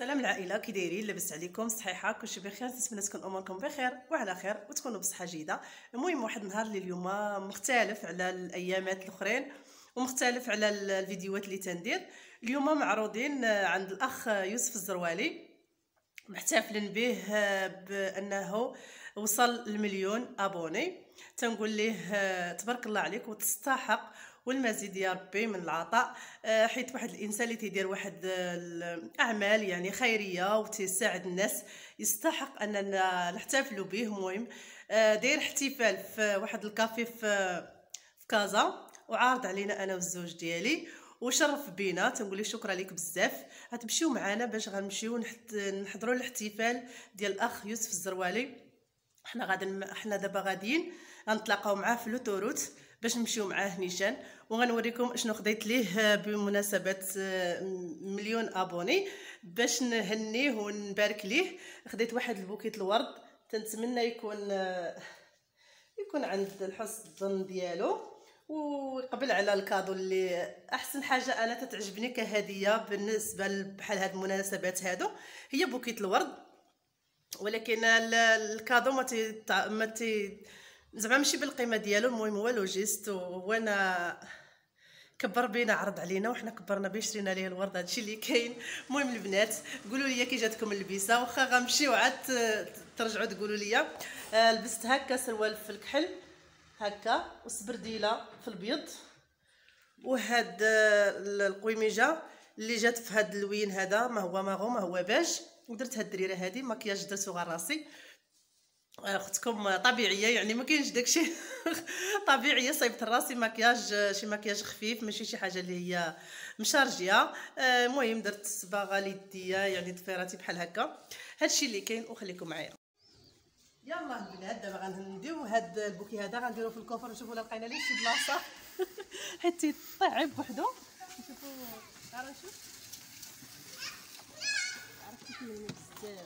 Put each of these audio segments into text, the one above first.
سلام العائله، كي دايرين؟ لاباس عليكم؟ صحيحه؟ كلشي بخير؟ نتمنى تكون اموركم بخير وعلى خير وتكونوا بصحه جيده. المهم واحد النهار اللي اليوم مختلف على الايامات الاخرين ومختلف على الفيديوهات اللي تندير. اليوم معروضين عند الاخ يوسف الزروالي، محتفلين به بانه وصل المليون ابوني. تنقول ليه تبارك الله عليك وتستحق والمزيد يا ربي من العطاء، حيت واحد الانسان اللي تيدير واحد الاعمال يعني خيريه وتساعد الناس يستحق اننا نحتفلوا به. المهم داير احتفال في واحد الكافي في كازا وعارض علينا انا والزوج ديالي وشرف بينا. تنقول ليه شكرا لك بزاف. غتمشيو معنا باش غنمشيو نحضروا الاحتفال ديال الاخ يوسف الزروالي. حنا دابا غاديين غنتلاقاو معاه في لوتوروت باش نمشيو معاه نيشان، وغنوريكم اشنو خديت ليه بمناسبه مليون ابوني باش نهنيه ونبارك ليه. خديت واحد البوكيت الورد، تنتمنى يكون عند الحسن الظن ديالو وقبل على الكادو اللي احسن حاجه انا تتعجبني كهديه بالنسبه بحال هاد المناسبات هادو هي بوكيت الورد. ولكن الكادو ما تي زعما ماشي بالقيمه ديالو. المهم هو لوجيست، وانا كبر بينا عرض علينا وحنا كبرنا بيه شرينا ليه الورد. هادشي اللي كاين. المهم البنات قولوا لي كي جاتكم اللبسه، واخا غنمشيو عاد ترجعوا تقولوا لي. لبست هكا سروال في الكحل هكا وسبرديله في البيض، وهاد القويميجه اللي جات في هاد اللوين هذا ما هو ماغو ما هو باج. ودرت هاد الدريره هادي مكياج درتو غير راسي. اختكم طبيعيه يعني ما كاينش داكشي طبيعيه. صايبت راسي مكياج، شي مكياج خفيف ماشي شي حاجه اللي هي مشارجيه. المهم درت صباغه ليديه يعني ضفيراتي بحال هكا. هادشي اللي كاين وخليكم معايا. يلا البنات دابا غنديو هاد البوكي هذا غنديرو في الكوفر نشوفوا الا لقينا ليه شي بلاصه حيت يطيع بوحدو. نشوفوا نشوف عرفتي فين بزاف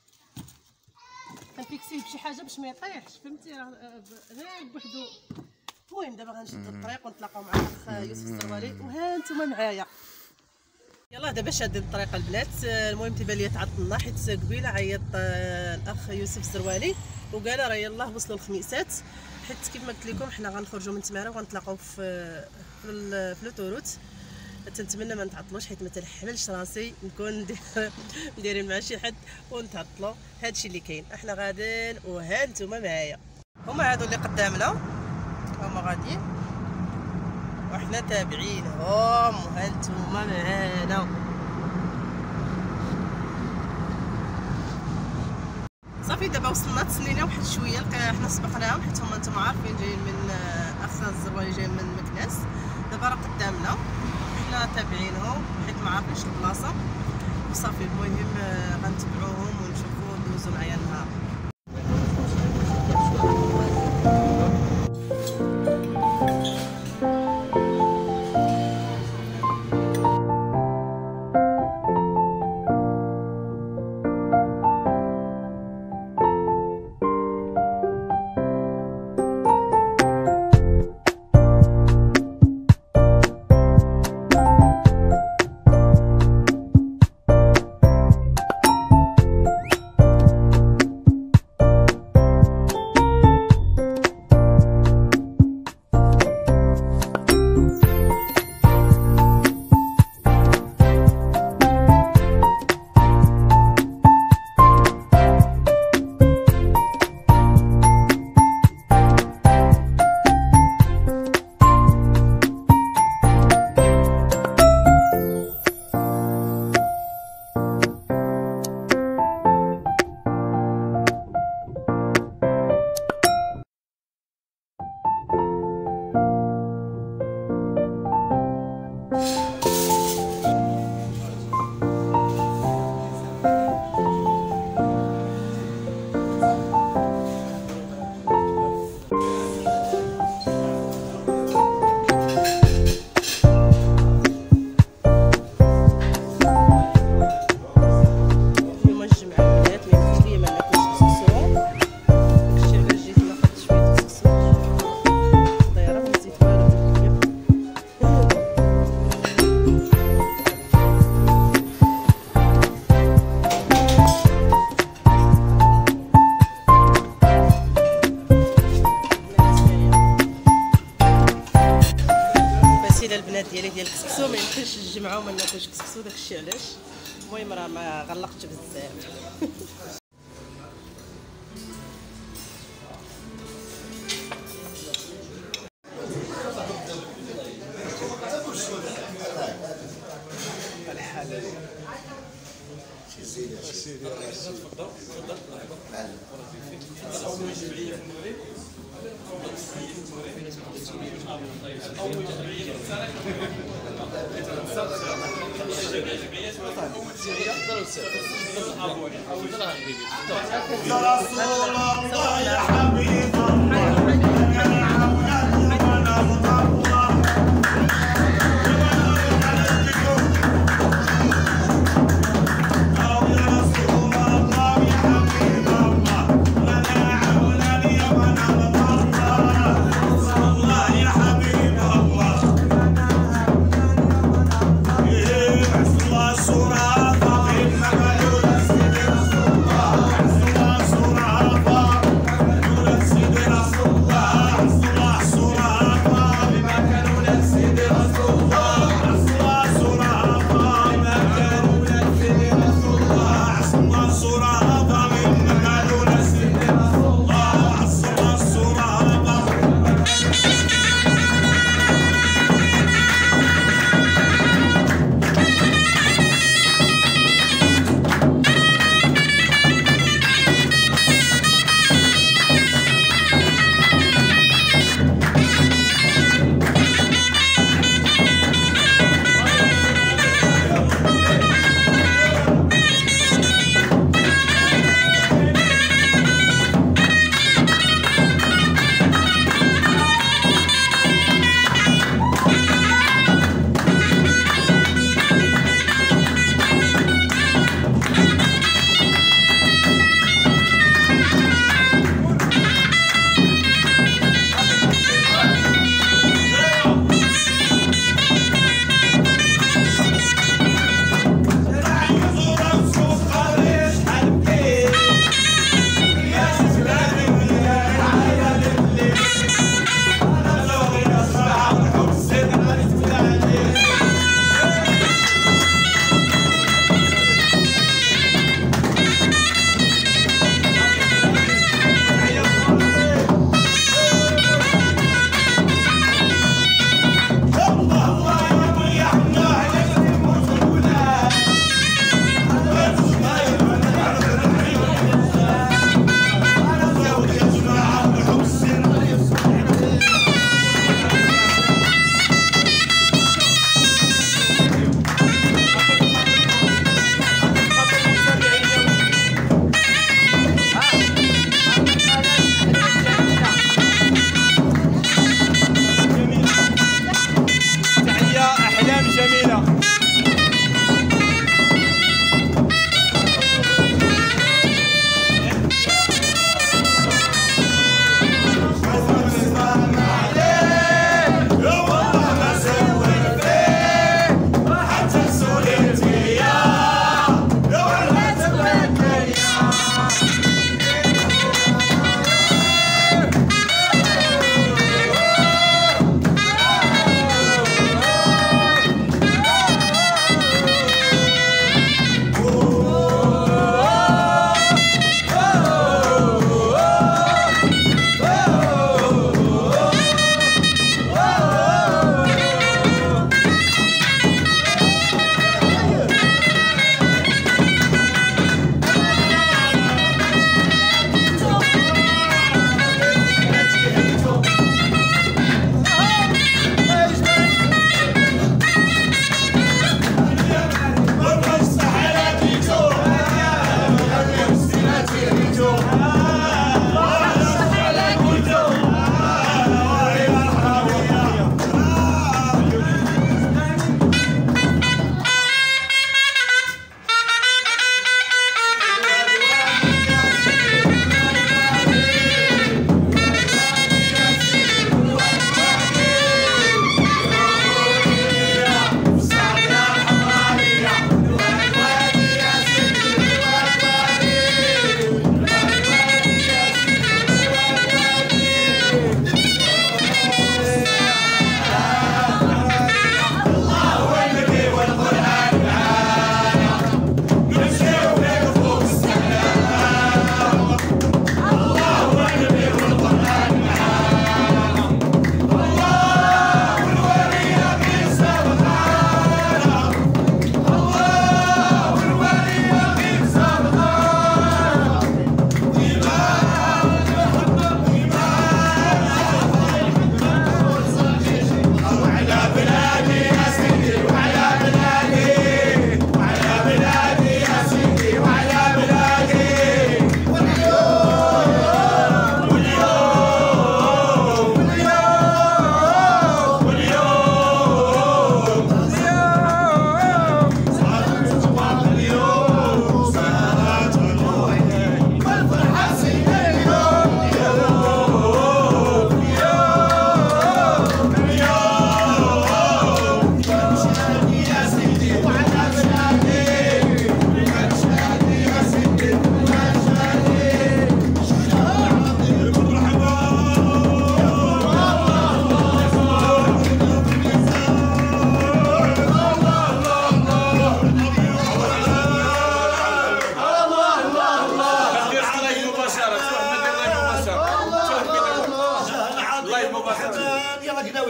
كنفيكسيه بشي حاجه باش ما يطيحش، فهمتي؟ غير بوحدو. المهم دابا غنشد الطريق ونتلاقاو مع الاخ يوسف الزروالي وها نتوما معايا. يلا دابا شادين الطريق البنات. المهم تيبان ليا تعطلنا حيت قبيله عيط الاخ يوسف الزروالي وقال راه يلاه وصلوا الخميسات، حيت كيف ما قلت لكم حنا غنخرجوا من تماره وغنتلاقاو في لوتوروت. تنتمنى ما نتعطلوش حيت ما تنحملش راسي نكون دايرين مع شي حد ونتعطلوا. هادشي اللي كاين. احنا غاديين وها نتوما معايا. هما هادو اللي قدامنا هما غاديين وحنا تابعينهم وها نتوما معانا. صافي دابا وصلنا، تسنينا واحد شويه حنا سبقناهم حيت هما نتوما عارفين جايين من اخ الزروالي جايين من مكناس. دابا راه قدامنا حنا تابعينهم حيت ما عارفينش البلاصه وصافي. المهم غنتبعوهم ونشوفوا ندوزو معايا النهار. نتجمعوا ما ناكلش كسكسو، داكشي علاش. المهم راه ما غلقتش بزاف. الله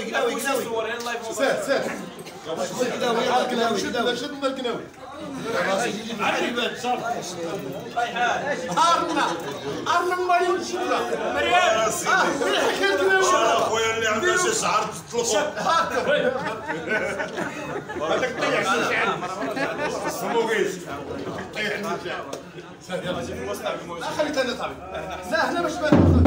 قناوي سير سير قناوي شدنا القناوي عجيبات صافي ارنا مريم شدنا مريم من حكى القناوي خويا اللي عنده شي شعر تطلقوا هذاك طيح سموكيش طيح الشعر خليت انا طبيب لا هنا باش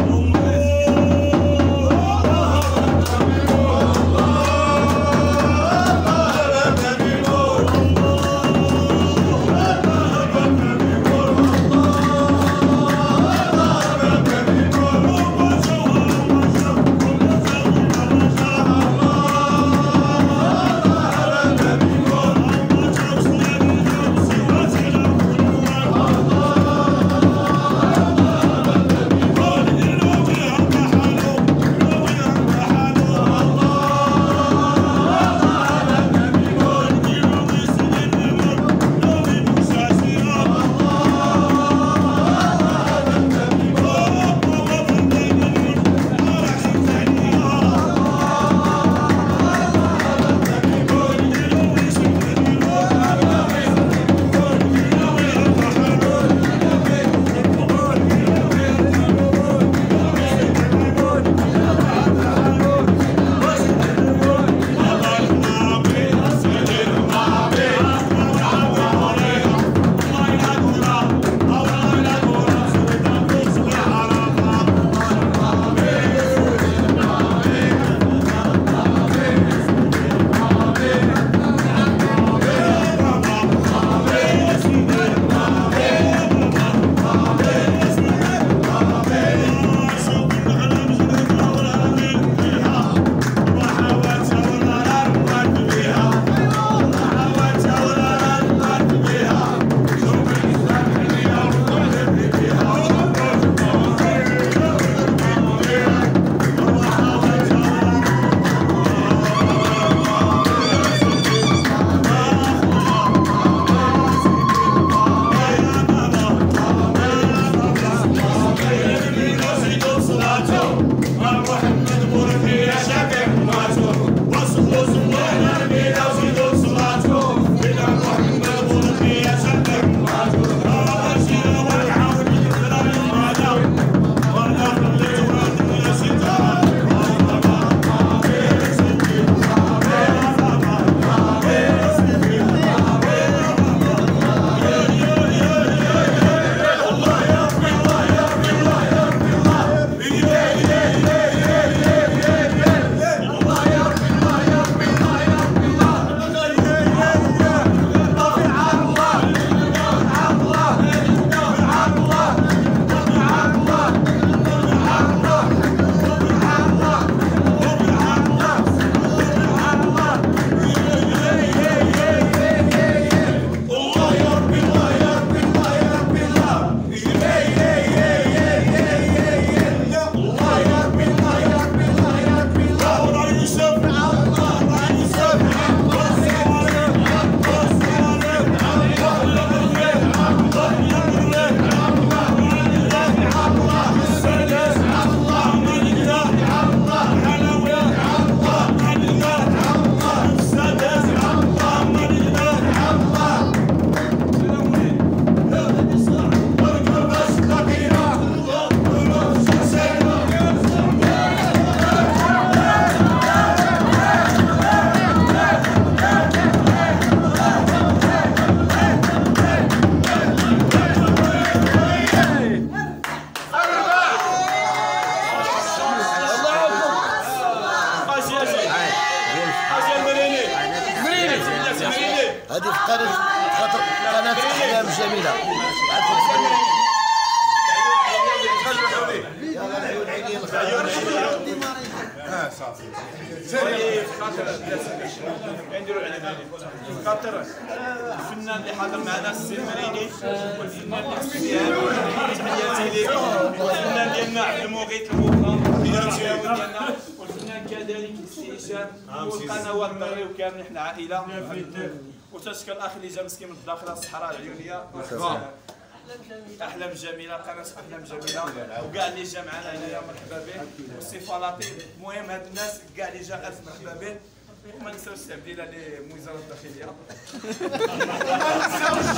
هذه قناة أحلام جميلة. صافي. خاطر الفنان اللي حاضر معنا السي المريني والفنان اللي تحياتي ليك والفنان ديالنا عبد المغيث الموفى ديالنا والفنان كذلك السي هشام والقنوات الدري وكامل حنا عائله وتشكر الاخ اللي جا مسكين من الداخله الصحراء العيونيه احلام جميله، قناه احلام جميله، وكاع اللي جا معنا هنايا مرحبا به، والسي فلاطين. المهم هاد الناس كاع اللي جا الف مرحبا به، وما نساوش السي عبد الله اللي من وزاره الداخليه. وما نساوش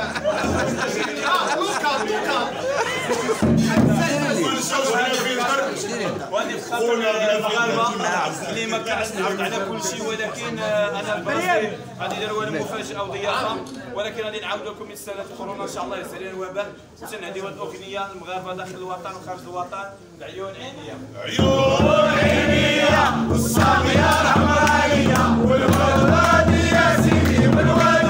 وهذه خاطر المغاربه اللي ما كانش نعرض على كل شيء، ولكن انا براسي غادي نديروا لهم مفاجاه وضيافه، ولكن غادي نعاود لكم من سنه كورونا ان شاء الله يسهل الوباء، وتنعديو هذه الاغنيه المغاربه داخل الوطن وخارج الوطن بعيون عينيه. عيون عينيه والصغيره حمراء والولد يا سيدي والولد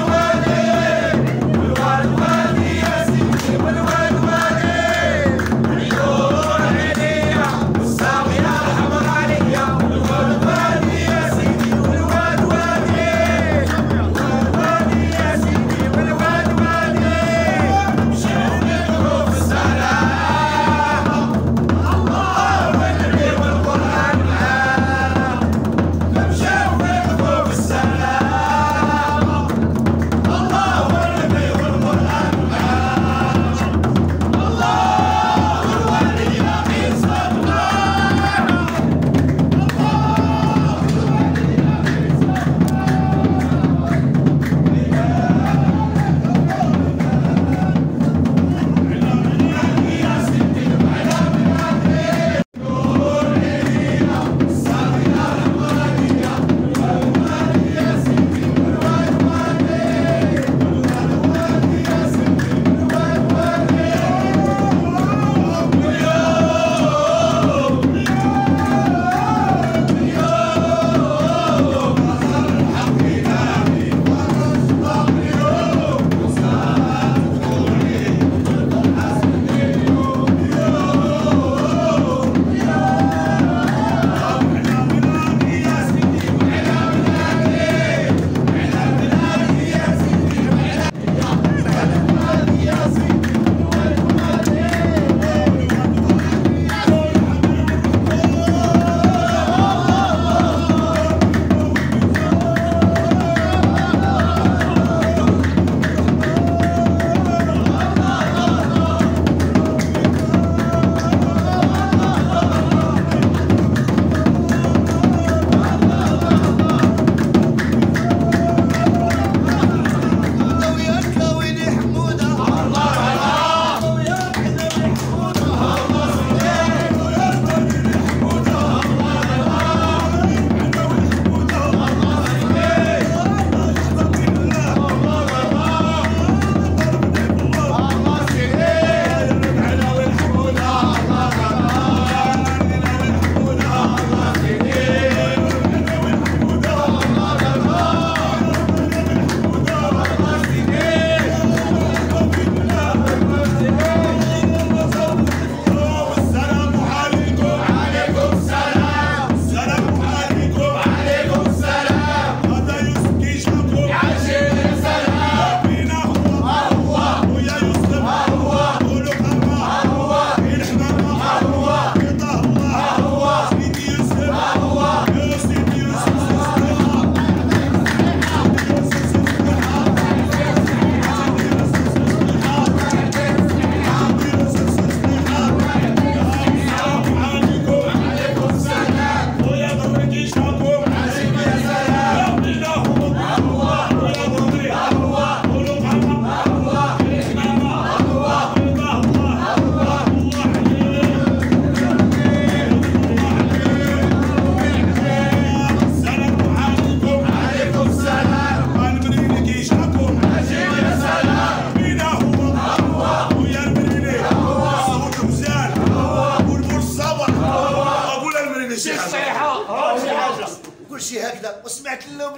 كلشي هكذا وسمعت اللوم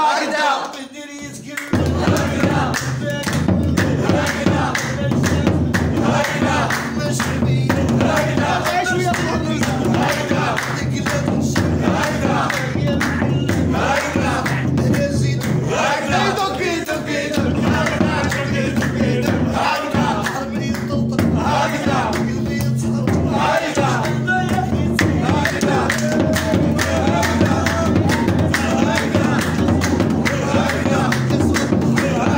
هكذا ديري يتقلب هكذا هكذا هكذا ماشي بيا هكذا شويه هكذا تقلب هكذا يا معلم هكذا انا زيد هكذا دوكيت هكذا حرمني الطلطق هكذا قلبي يتصرف هكذا هكذا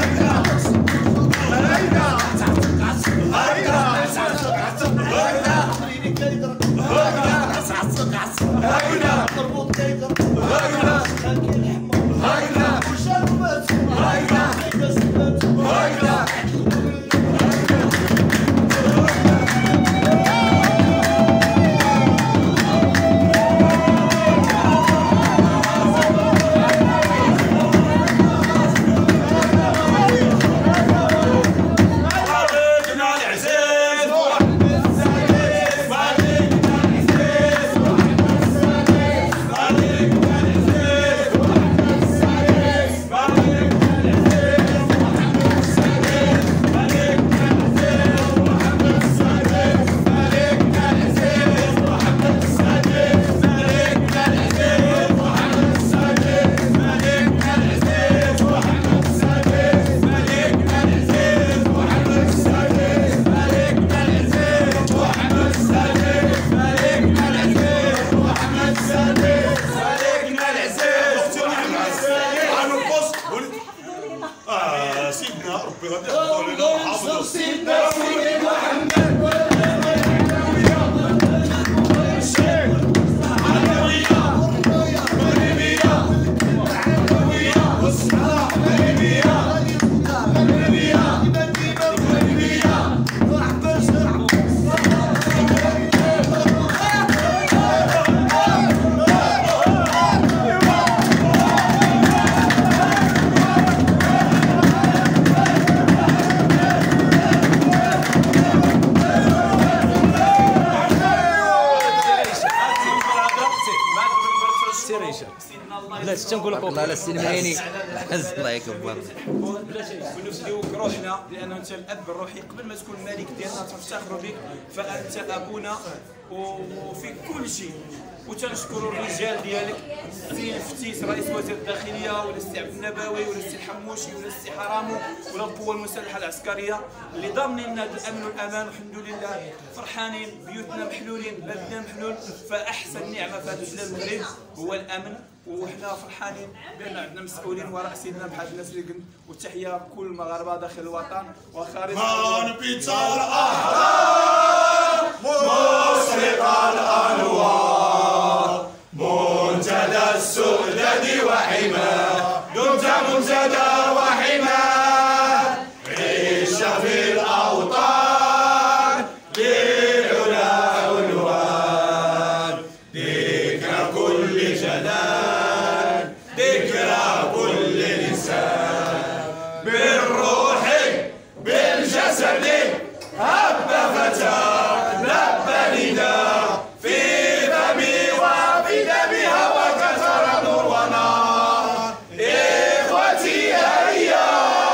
لا تنقول لك الله على السلماني الله يكبر ونفديوك روحنا لانه انت الاب الروحي قبل ما تكون الملك ديالنا تفتخروا بك فانت ابونا وفي كل شيء. وتنشكروا الرجال ديالك السي الفتيس رئيس وزير الداخليه ولا السي عبد النبوي ولا السي الحموشي ولا السي حرامو ولا القوه المسلحه العسكريه اللي ضامنين لنا الامن والامان والحمد لله. فرحانين بيوتنا محلولين بلدنا محلول. فاحسن نعمه في هذا البلاد المغرب هو الامن وحنا فرحانين بان عندنا مسؤولين وراء سيدنا بحال الناس اللي قلت. والتحيه كل المغاربه داخل الوطن وخارج من بيتا الأحرار مشرق الأنوار منتدى السؤدد وحماه دمت منتدى وحماه عيش في الأوطان للعلا عنوان ذكرى كل جنان ذكرى كل لسان بالروح بالجسد هب فتى لبى نداء في فمي وفي دمها وكثر نور ونار إخوتي هيا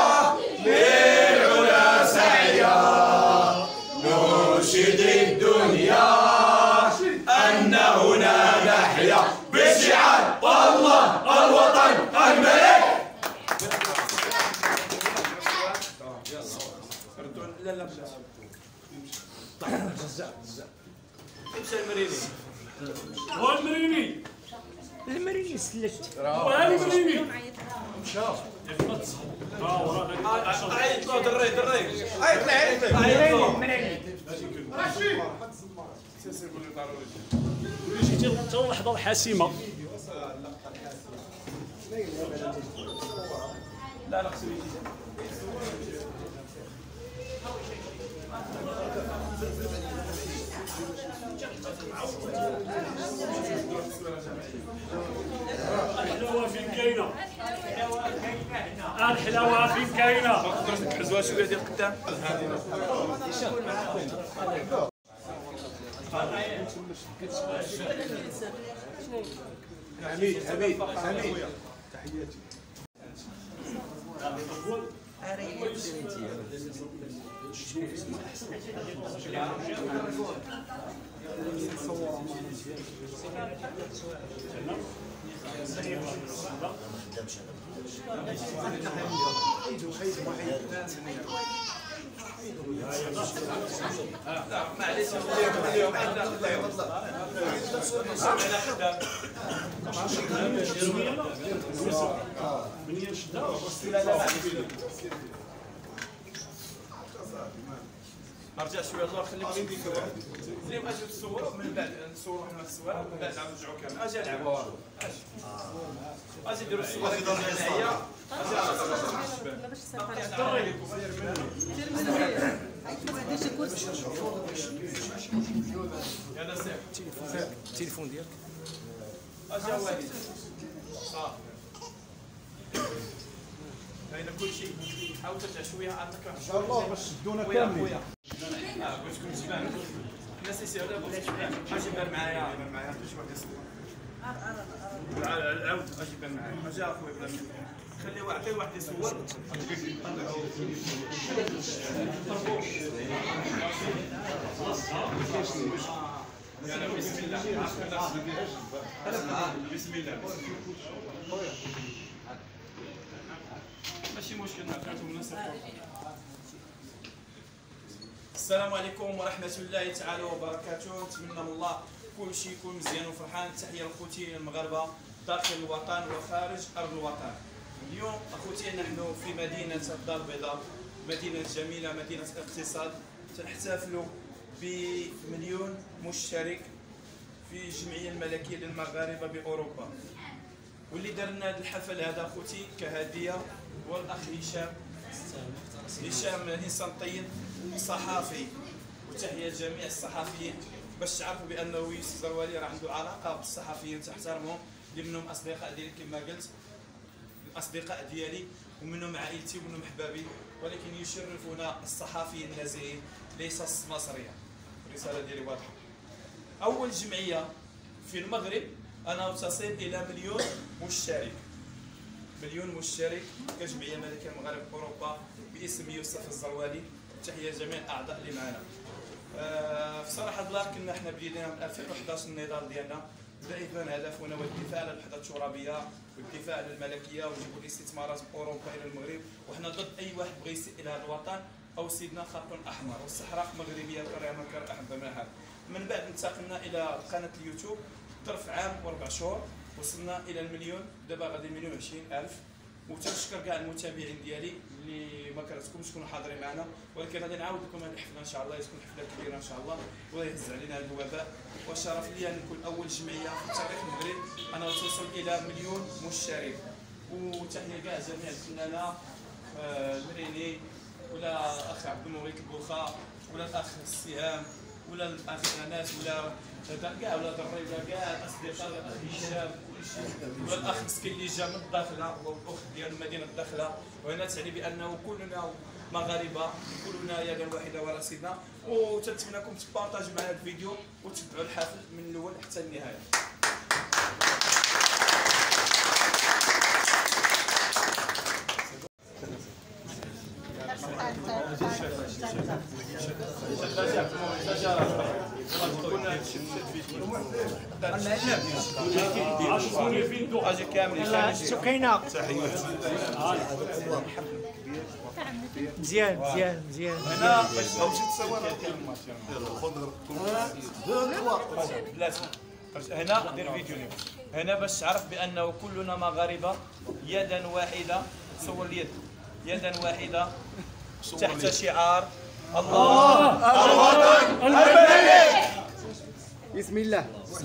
للعلا سعيا نرشد الدنيا أن هنا نحيا بشعار والله الوطن الملك. لا لا امشي المريني هو المريني المريني سلت هو المريني مشى عيط له دري عيط لي عيط له جيتي حتى اللحظه الحاسمه. لا لا خصو يجي الحلاوه فين كاينه؟ الحلاوه فين كاينه؟ حزوها شويه ديال القدام. حميد تحياتي. معليش ارجع شويه الله خليك ديك زين اجي تصور من بعد نصوروا حنا التصويره ومن بعد نعاود نرجعوا كامل اجي العب اجي نديروا الصور هنايا يلا سير التليفون ديالك اجي واحد صافي كاين كل شيء حاول ترجع شويه عندك ان شاء الله باش شدونا كاملين. قلت لكم تبان الناس يسيروا بغيت تبان اجي بان معايا باش واحد يصور عاود اجي بان معايا اجي اخويا بلا خلي واحد يصور يلا بسم الله بسم الله ماشي مشكل نعطيكم مناسبة. السلام عليكم ورحمة الله تعالى وبركاته. نتمنى من الله كل شيء يكون مزيان وفرحان. تحية لخوتي المغاربة داخل الوطن وخارج أرض الوطن. اليوم أخوتي نحن في مدينة الدار البيضاء، مدينة جميلة، مدينة اقتصاد. تنحتفلوا بمليون مشترك في الجمعية الملكية للمغاربة بأوروبا. واللي دار لنا هذا الحفل هذا اخوتي كهديه هو الاخ هشام انسان طيب صحافي. وتحيه لجميع الصحفيين باش تعرفوا بانه يوسف زروالي راه عنده علاقه بالصحفيين تحترمهم اللي منهم اصدقاء ديالي كما قلت الاصدقاء ديالي ومنهم عائلتي ومنهم احبابي. ولكن يشرفنا الصحفيين النازحين ليس المصريه. الرساله ديالي واضحه. اول جمعيه في المغرب أنا تصل إلى مليون مشترك. مليون مشترك كجمعية ملكية المغرب أوروبا باسم يوسف الزروالي. تحية جميع الأعضاء اللي معنا. في صراحة الله كنا حنا بدينا من 2011 النضال ديالنا بدا يبان هدفنا هو الدفاع على الوحدة الترابية والدفاع على الملكية ونجيبوا الاستثمارات بأوروبا إلى المغرب، وحنا ضد أي واحد بغى يسيء إلى هذا الوطن أو سيدنا خط أحمر، والصحراء مغربية كريمة كأحب منها. من بعد انتقلنا إلى قناة اليوتيوب ظرف عام و4 شهور وصلنا إلى المليون، دابا غادي 120,000. وتنشكر كاع المتابعين ديالي اللي ما كرهتكمش تكونوا حاضرين معنا، ولكن غادي نعاود لكم هذه الحفله ان شاء الله، تكون حفله كبيره ان شاء الله ويهز علينا هذا الوباء. وشرف لي ان نكون اول جمعيه في تاريخ المغرب انا توصل الى مليون مشترك. وتحيه كاع جميع الفنانه المريني ولا اخ عبد المغيث البوخا ولا الاخ السهام ولا الاخ انس ولا كاع ولاد الري ولا كاع الاصدقاء ولا الاخ هشام ولا الاخ مسكين اللي جا من الداخله والاخت ديال المدينه الداخله. وهنا تعني بانه كلنا مغاربه كلنا يدا واحده وراء سيدنا. وتنتمناكم تبارطاجيو معنا الفيديو وتتبعوا الحفل من الاول حتى النهايه. سكينة مزيان مزيان مزيان. هنا باش تمشي تصور هنا دير فيديو اليوم هنا باش تعرف بانه كلنا مغاربه يدا واحده. صور اليد يدا واحده تحت شعار الله الوطن الملك. بسم الله.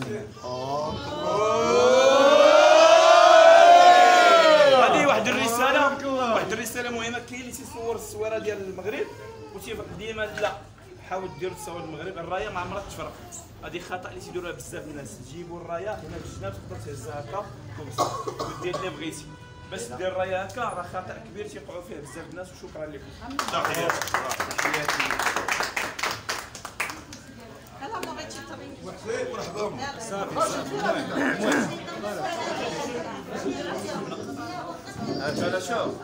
هذه واحد الرساله مهمه. كاين اللي تيصور الصوره ديال المغرب وتيفرق ديما لا حاول ديروا تصور المغرب. الرايه ما عمرها تفرق، هذه خطا اللي تيديروها بزاف الناس. تجيبوا الرايه هنا في الجناب تقدر تهزها هكا ودير اللي بغيتي، باش دير الرايه هكا راه خطا كبير تيقعوا فيه بزاف الناس. وشكرا لكم. تحياتي. هذا شوف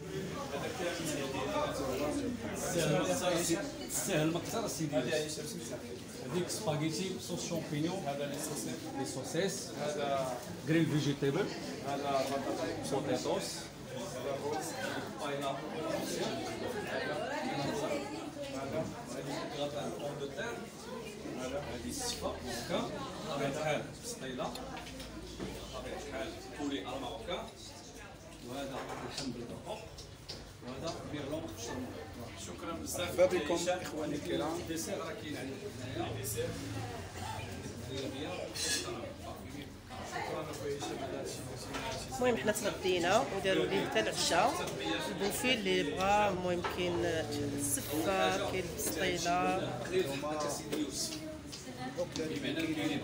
سهل مكثر سيدي. هذيك سباغيتي بصوص شامبينيون، هذا لي سوسيس، هذا جريل فيجيتابل، هذا بوتيتوس، هذا الرز باينابل، هذا بون دو تير، هذه السفه هكا بطبيعة الحال بسطيله، بطبيعة الحال بولي الماروكان، وهذا اللحم بالدقوق، وهذا بيرلون بالشرموط. شكرا بزاف. مرحبا بكم اخواني الكرام. الديسير راه كاين عندنا هنايا الديسير. المهم حنا تغدينا وداروا لي حتى العشاء البوفي اللي بغا. المهم كاين السفه كاين البسطيله بمعنى كاينين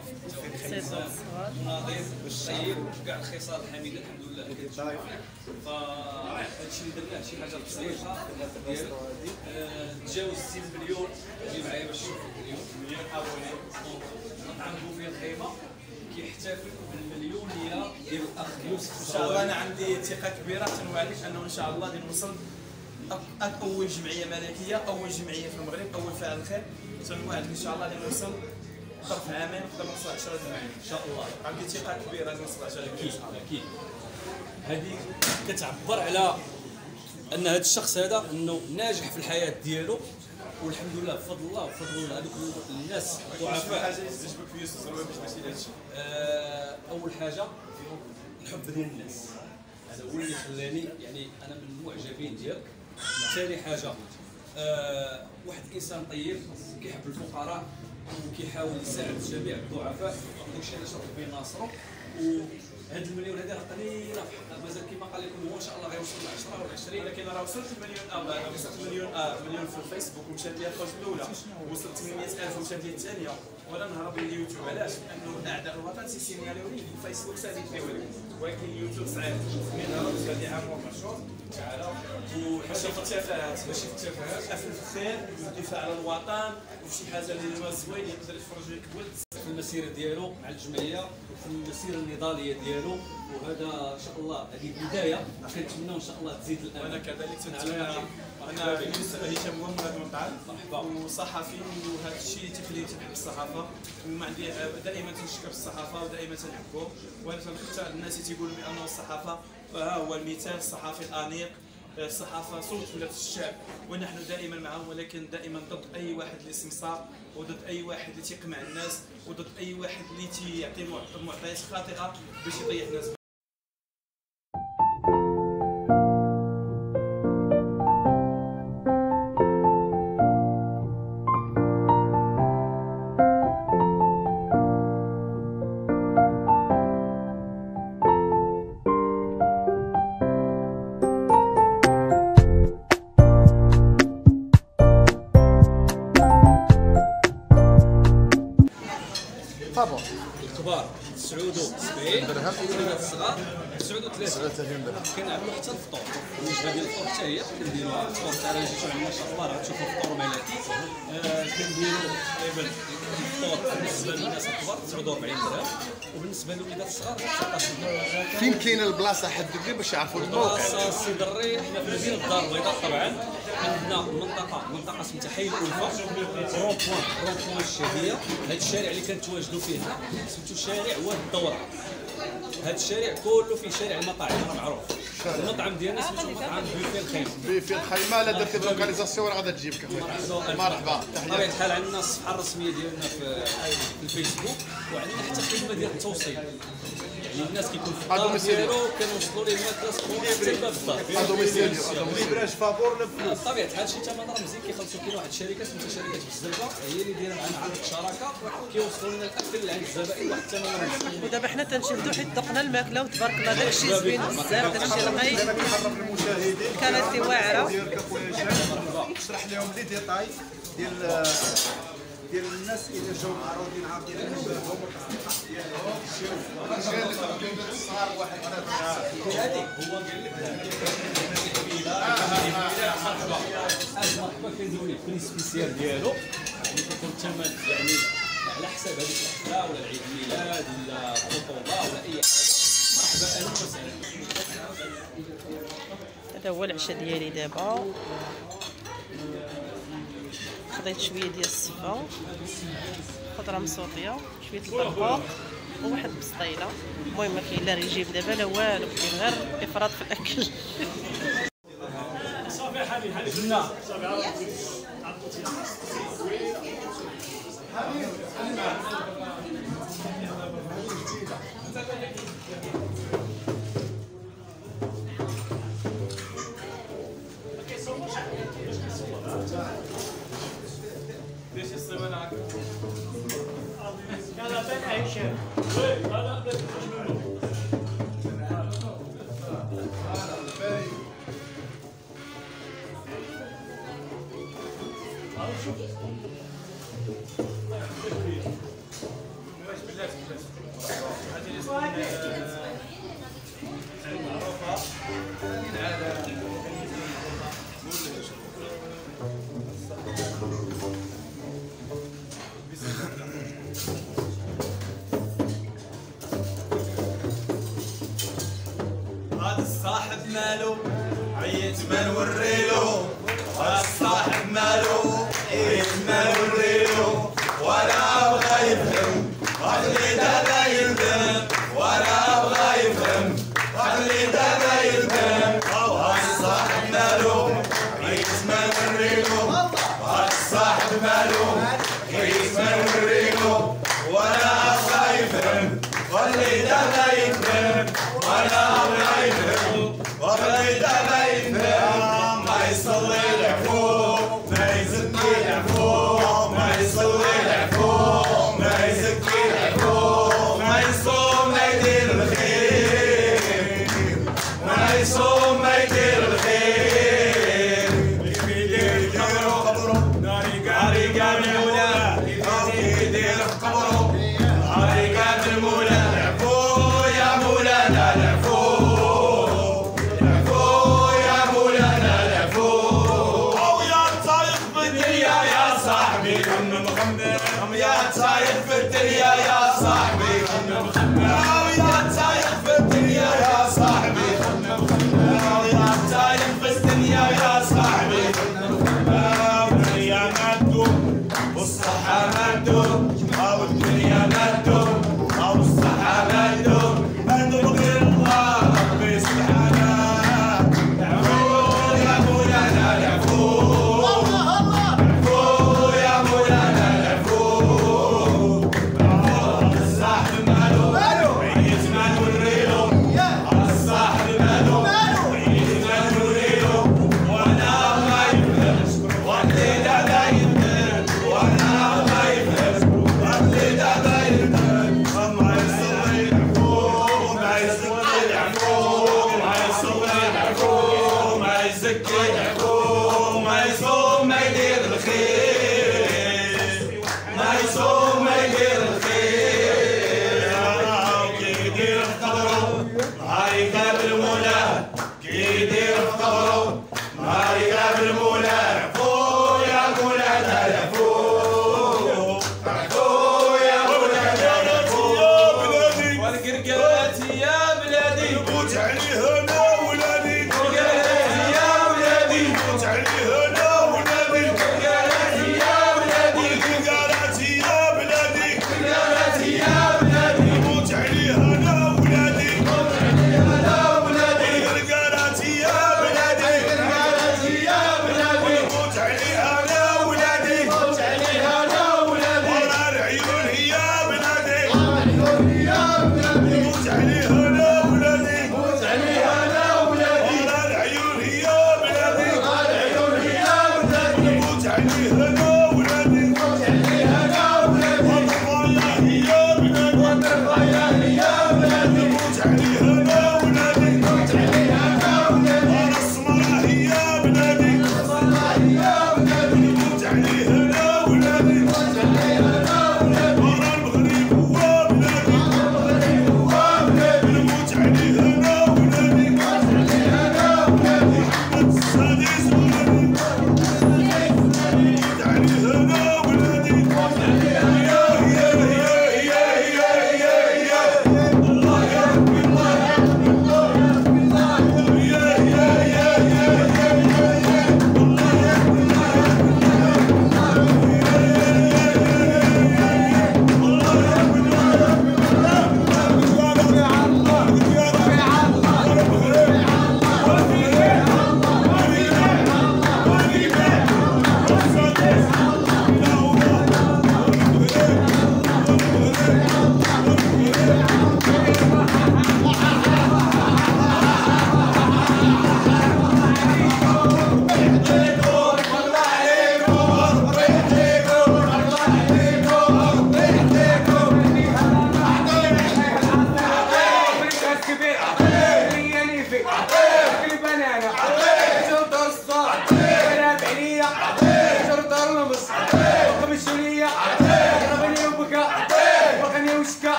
نظيف طيب كاع الخصال الحميده الحمد لله كتشوف. فهادشي اللي درناه شي حاجه بسيطه ديال تجاوز 6 مليون. جي معايا باش تشوف مليون ابوني. مطعم بوفي الخيمه كيحتفل بالمليونيه ديال الاخ يوسف. ان شاء الله انا عندي ثقه كبيره تنوعدك انه ان شاء الله غادي نوصل اول جمعيه ملكيه، اول جمعيه في المغرب، اول فاعل خير. تنوعدك ان شاء الله غادي نوصل ظرف عامين نقدر نوصل 10 جمعيات ان شاء الله. عندي ثقه كبيره غادي نوصل 10 جمعيات ان شاء الله. اكيد هذه كتعبر على ان هذا الشخص هذا انه ناجح في الحياه ديالو، والحمد لله بفضل الله وبفضل هذوك الناس الضعفاء. حاجه اللي تعجبك في يوسف زروال باش ماشي هذا الشيء؟ اول حاجه الحب ديال الناس، هذا هو اللي خلاني يعني انا من المعجبين ديالك. ثاني حاجه واحد الانسان طيب كيحب الفقراء وكيحاول يساعد جميع الضعفاء، وداكشي علاش ربي ناصرو. وهاد المليون هذه راه قليله، مازال كما قال لكم هو ان شاء الله غيوصل ل 10 ولا 20. ولكن راه وصلت المليون انا وصلت مليون في الفيسبوك ومشات لي الخوت الاولى، وصلت 800,000 ومشات لي الثانيه، ولا نهرب لليوتيوب. علاش؟ لانه اعداء الوطن تيسيناليوني في الفيسبوك ساديفيوني، ولكن اليوتيوب صعيب. ملي نهرب غادي عامر مشهور تعالى وماشي في التفاهات، ماشي في التفاهات، افل في الخير والدفاع على الوطن وشي حاجه اللي ما زوين يقدر يتفرج لك ولد في المسيره ديالو مع الجمعيه وفي المسيره النضاليه ديالو، وهذا ان شاء الله هذه بدايه كنتمنى ان شاء الله تزيد الان. وانا كذلك تنتمنى. انا هشام محمد مطعم وصحفي، وهذا الشيء تيخليني تنحب الصحافه، وما عندي دائما تنشكر الصحافه ودائما تنحبهم، وانا تنختار الناس اللي تيقولوا بان الصحافه ها هو المثال الصحافي الانيق. الصحافه صوت ولاد الشعب ونحن دائما معهم، ولكن دائما ضد اي واحد اللي سمسار، وضد اي واحد اللي تيقمع الناس، وضد اي واحد اللي تيعطي معطيات خاطئه باش يطيح الناس. الكبار 79 درهم، الصغار 39 درهم. كنعملوا حتى الفطور، الوجبه ديال الفطور حتى هي كنديروها الفطور تاع جيتو عندنا ان شاء الله راه تشوفوا الفطور ملكي. كنديروا تقريبا الفطور بالنسبه للناس الكبار 49 درهم، وبالنسبه للوليدات الصغار 19 درهم. فين كاينه البلاصه حد الدري باش يعرفوا الموقع؟ بلاصه سيدي الري حنا في مدينه الدار البيضاء طبعا. عندنا منطقه سميتها حي الألفة، رون بوان الشهيه. هذا الشارع اللي كنتواجدوا فيه سميتو شارع واد الدوره. هذا الشارع كله فيه شارع المطاعم معروف. المطعم ديالنا سميتو مطعم بوفيه الخيمه. بوفيه الخيمه لا درتي لوكاليزاسيون راه غادا تجيبك اخويا. مرحبا. بطبيعه الحال عندنا الصفحه الرسميه ديالنا في الفيسبوك، وعندنا حتى خدمه ديال التوصيل. يعني الناس كيكون في الدار ديالو كنوصلوا ليه الماكله سخونه حتى لباب الدار. ليبراج فابور بطبيعه الحال شي ثمن رمزي كيخلصوا. كاين واحد الشركه سميتها شركه بالزلبه، هي اللي دايره معنا عقد شراكه، كيوصلوا لنا الاكل اللي عند الزبائن واحد الثمن رمزي. ودابا حنا تنشدوا حيت ذقنا الماكله وتبارك الله داكشي زوين بزاف، داكشي رقيق، كنحرم المشاهدين كانت واعره. ديالك اخويا هشام، اشرح لهم لي ديتاي ديال الناس اللي جاو معروضين عارفين بهم الصغار واحد هذه هو قال لك مرحبا كنديروا ليه بري سبيسيال ديالو، يعني كيكون الثمن يعني على حساب هذيك الحفله ولا العيد الميلاد ولا الخطوبه ولا اي حاجه. مرحبا اهلا وسهلا. هذا هو العشاء ديالي دابا. خديت شويه ديال السفه، خضره مسوطيه، شويه البرقوق وواحد البسطيله. المهم ما كاين لا ريجيم دابا لا والو، كاين غير افراط في الاكل. صافي حالي ليش الصيوانه هكا؟ كان عطينا هشام. لا هذا الصاحب مالو عييت ما نوريلو، هذا الصاحب مالو عييت ما نوريلو، ولا بغى يفهم خلي دابا يندم، ولا بغى يفهم خلي دابا يندم. هذا الصاحب مالو عييت ما نوريلو، هذا الصاحب مالو عييت ما نوريلو، ولا بغى يفهم خلي دابا يندم، ولا بغى يفهم خلي دابا يندم. ما يصلي العفو ما يزكي العفو، ما يصلي العفو ما يزكي العفو، ما يصوم ما يدير الخير، ما يصوم ما يدير الخير. يدير قبرو ناري قاري صاحبي خمم خمم يا تايه في الدنيا يا صاحبي خمم خمم يا تايه في الدنيا يا صاحبي خمم خمم يا تايه في الدنيا يا صاحبي خمم خمم الدنيا ما تدوم والصحة ما تدوم أو الدنيا ما تدوم أو الصحة ما تدوم ندعو غير الله ربي سبحانه نعفو يا مولانا نعفو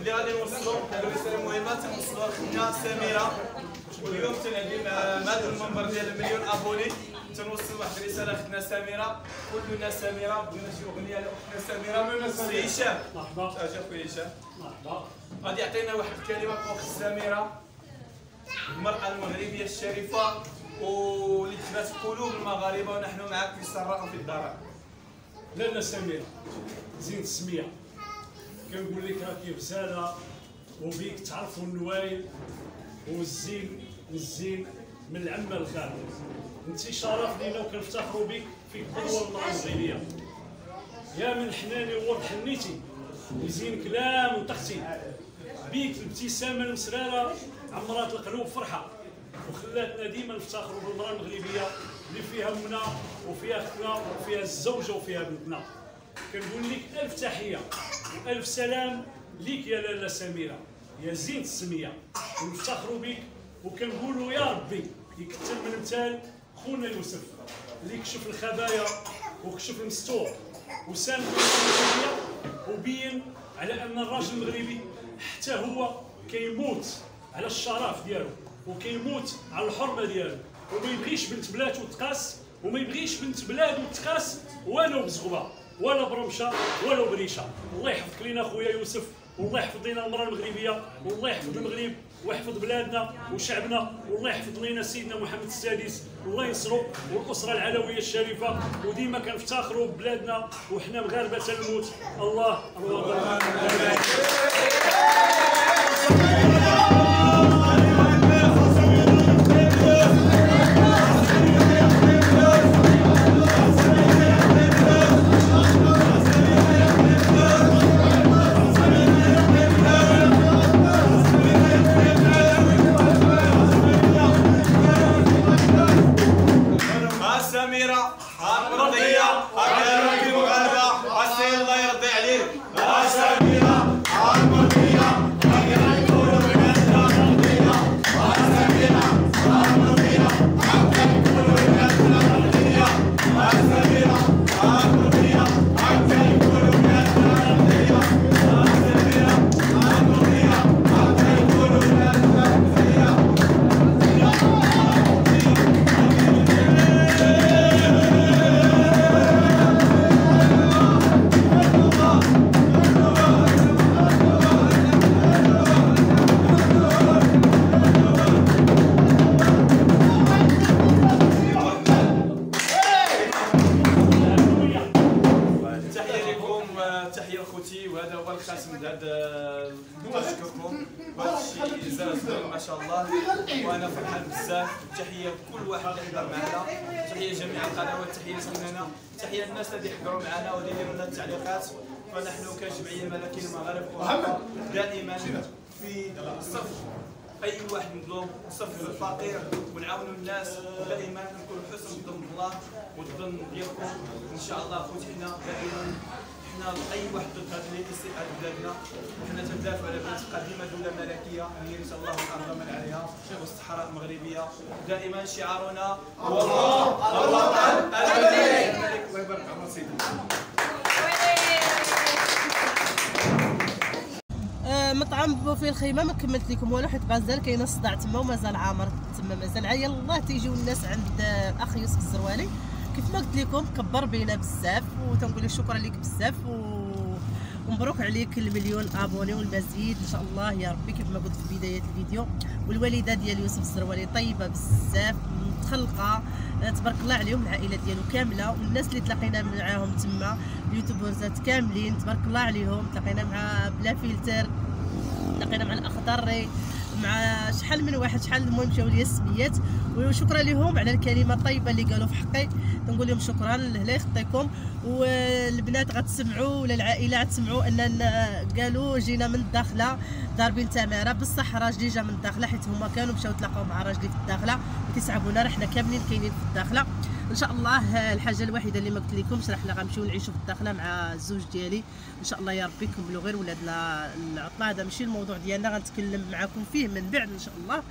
اللي غادي نوصلوا هذه رساله مهمه تنوصلوها لخونا سميره، واليوم تنادي مع هذا المنبر ديال المليون ابوني تنوصل واحد الرساله اختنا سميره. كلنا سميره، بغينا شي اغنيه لاختنا سميره. سي هشام مرحبا، اجي خويا هشام مرحبا، غادي يعطينا واحد الكلمه فوق سميره، المراه المغربيه الشريفه واللي تبات قلوب المغاربه، ونحن معك في السراء وفي الضراء. لاله سميره زين السميه، كنقول لك راكي غزاله وبيك تعرفوا النوايل والزين من العمه الخال. انت شرف لينا وكنفتخروا بك في قدوه المراه المغربيه. يا من حناني وورد حنيتي وزين كلام وطختي، بيك الابتسامه المسراره عمرات القلوب فرحه، وخلاتنا ديما نفتخروا بالمراه المغربيه اللي فيها امنا وفيها اختنا وفيها الزوجه وفيها بنتنا. كنقول لك الف تحيه والف سلام ليك يا لاله سميره يا زينة السميه، ونفتخروا بك وكنقولوا يا ربي يكثر من امثال خونا يوسف اللي كشف الخبايا وكشف المستور وساند المغربيه وبين على ان الراجل المغربي حتى هو كيموت على الشرف ديالو وكيموت على الحرمه ديالو، وما يبغيش بنت بلادو تقاس، وما يبغيش بنت بلادو تقاس ولو بزغبه ولا برمشه ولا بريشه. الله يحفظك لينا خويا يوسف، والله يحفظ لنا المراه المغربيه، والله يحفظ المغرب ويحفظ بلادنا وشعبنا، والله يحفظ لنا سيدنا محمد السادس، والله ينصرو والاسره العلويه الشريفه، وديما كنفتخروا ببلادنا وحنا مغاربه الموت. الله الوطن. وهذا هو الختم ديال نشكركم وهذا الشيء زاد ما شاء الله، وانا فرحان بزاف. تحيه لكل واحد اللي حضر معنا، تحيه لجميع القنوات، تحيه لسننا، تحيه للناس اللي حضروا معنا واللي يديروا لنا التعليقات. فنحن كجمعيه ملاكين المغرب دائما في صف اي واحد مظلوم، صف الفقير، ونعاونوا الناس، ودائما نكون حسن ظن الله والظن ديالكم ان شاء الله. خوتي حنا دائما حنا اي واحد ضد هذا الاستئذان بلادنا، وحنا تندافعوا على بلاد قديمه دوله ملكيه ان يرث الله الارض من عليها والصحراء المغربيه. دائما شعارنا هو الله الوطن الملك. الله يبارك عمر سيدي. مطعم بوفيه الخيمه ما كملت لكم والو حيت مازال كاين الصداع تما ومازال عامر تما، مازال يلاه تيجيو الناس عند الاخ يوسف الزروالي. كيف ما قلت لكم كبر بينا بزاف، وتنقول لك شكرا لك بزاف ومبروك عليك المليون ابوني والمزيد ان شاء الله يا ربي. كيف ما قلت في بدايه الفيديو، والوالده ديال يوسف الزروالي طيبه بزاف متخلقه تبارك الله عليهم، العائله ديالو كامله، والناس اللي تلاقينا معاهم تما اليوتيوبرزات كاملين تبارك الله عليهم. تلاقينا مع بلا فلتر، تلاقينا مع الاخ ضري، مع شحال من واحد، شحال المهم مشاو لي السميات، وشكرا لهم على الكلمه الطيبه اللي قالوا في حقي. تنقول لهم شكرا، الله يخطيكم. والبنات غتسمعوا ولا العائله غتسمعوا ان قالوا جينا من الداخله ضاربين تماره، بصح راجلي جا من الداخله حيت هما كانوا مشاو تلاقاو مع راجلي في الداخله وكيسعبونا، راه حنا كاملين كاينين في الداخله ان شاء الله. الحاجه الوحيده اللي ما قلت لكمش راه حنا غنمشيو نعيشوا في الداخله مع الزوج ديالي ان شاء الله يا ربي. كملوا غير ولادنا العطله، هذا ماشي الموضوع ديالنا، غنتكلم معكم فيه من بعد ان شاء الله.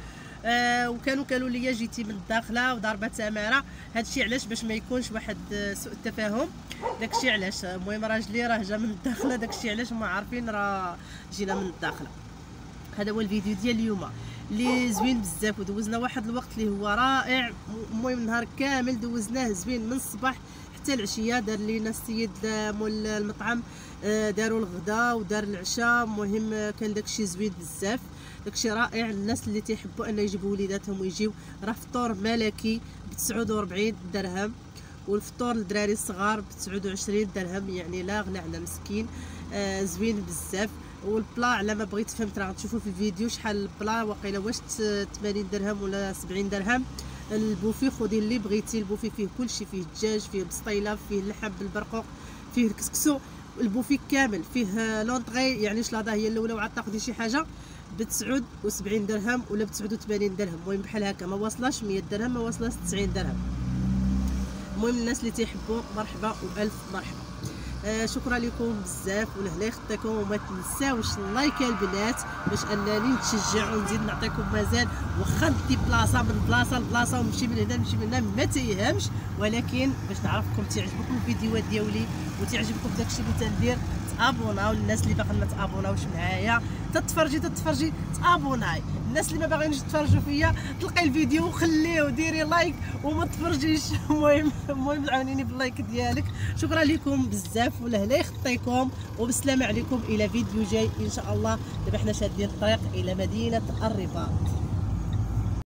وكانوا قالوا لي جيتي من الداخله وضاربه تماره. هادشي علاش باش ما يكونش واحد سوء التفاهم، داكشي علاش. المهم راجلي راه جا من الداخله، داكشي علاش ما عارفين راه جينا من الداخله. هذا هو الفيديو ديال اليوم اللي زوين بزاف، ودوزنا واحد الوقت اللي هو رائع. المهم النهار كامل دوزناه زوين من الصباح حتى العشيه. دار لينا السيد مول المطعم، داروا الغداء ودار العشاء. المهم كان داكشي زوين بزاف، داكشي رائع. الناس اللي تيحبوا ان يجيبوا وليداتهم ويجيو، راه فطور ملكي ب 49 درهم، والفطور للدراري الصغار ب 29 درهم، يعني لا غنى على مسكين. زوين بزاف. والبلا على ما بغيت فهمت راه غتشوفوا في الفيديو شحال البلا، واقيلا واش 80 درهم ولا 70 درهم. البوفي خذي اللي بغيتي، البوفي فيه كلشي، فيه الدجاج، فيه البسطيله، فيه اللحم بالبرقوق، فيه الكسكسو، البوفي كامل فيه لونطغي. يعني شلاضه هي الاولى، وعاد تاخذي شي حاجه ب 79 درهم ولا ب 89 درهم. المهم بحال هكا، ما واصلاش 100 درهم، ما واصلاش 90 درهم. المهم الناس اللي تيحبوا مرحبا والف مرحبا. شكرا لكم بزاف، والله يخطيكم. وما تنساوش اللايك البنات باش انني نتشجع ونزيد نعطيكم مازال. واخا ندي بلاصه من بلاصه لبلاصه ونمشي من هنا نمشي من هنا ما تيهمش، ولكن باش نعرفكم تعجبكم الفيديوهات ديالي وتعجبكم داكشي اللي تندير، تابوناو. الناس اللي باقيين ما تابوناوش معايا تتفرجي تابوناي. الناس اللي ما باغيينش يتفرجوا فيا تلقاي الفيديو وخليه وديري لايك وما تفرجيش. المهم عاونيني باللايك ديالك. شكرا لكم بزاف، والله لا يخطيكم، وبسلامه عليكم. الى فيديو جاي ان شاء الله. دابا حنا شادين الطريق الى مدينه الرباط.